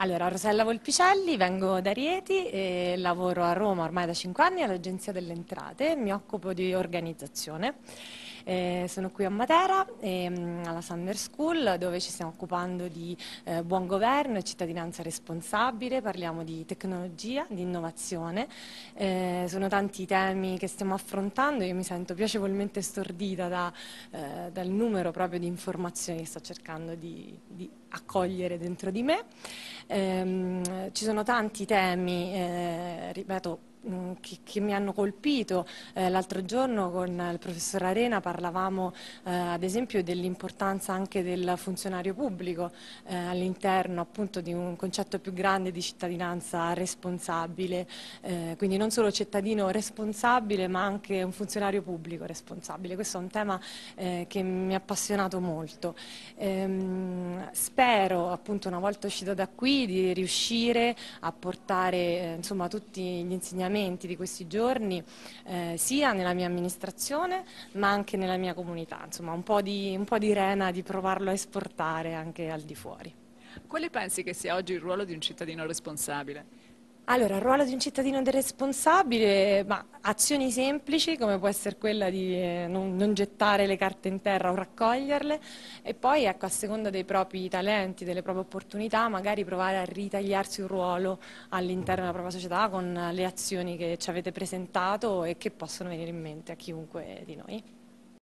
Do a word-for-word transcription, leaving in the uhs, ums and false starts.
Allora, Rosella Volpicelli, vengo da Rieti e lavoro a Roma ormai da cinque anni all'Agenzia delle Entrate, mi occupo di organizzazione. Eh, sono qui a Matera, ehm, alla Summer School, dove ci stiamo occupando di eh, buon governo e cittadinanza responsabile, parliamo di tecnologia, di innovazione. Eh, sono tanti i temi che stiamo affrontando, io mi sento piacevolmente stordita da, eh, dal numero proprio di informazioni che sto cercando di, di accogliere dentro di me. Ehm, ci sono tanti temi, eh, ripeto, mh, che, che mi hanno colpito. Eh, l'altro giorno con il professor Arena parlavamo eh, ad esempio dell'importanza anche del funzionario pubblico eh, all'interno appunto di un concetto più grande di cittadinanza responsabile, eh, quindi non solo cittadino responsabile ma anche un funzionario pubblico responsabile. Questo è un tema eh, che mi ha appassionato molto. Ehm, spero appunto una volta uscito da qui di riuscire a portare eh, insomma tutti gli insegnamenti di questi giorni eh, sia nella mia amministrazione ma anche nella mia comunità, insomma un po' di, un po' di rena di provarlo a esportare anche al di fuori. Quale pensi che sia oggi il ruolo di un cittadino responsabile? Allora, il ruolo di un cittadino del responsabile, ma azioni semplici come può essere quella di eh, non, non gettare le carte in terra o raccoglierle e poi ecco, a seconda dei propri talenti, delle proprie opportunità, magari provare a ritagliarsi un ruolo all'interno della propria società con le azioni che ci avete presentato e che possono venire in mente a chiunque di noi.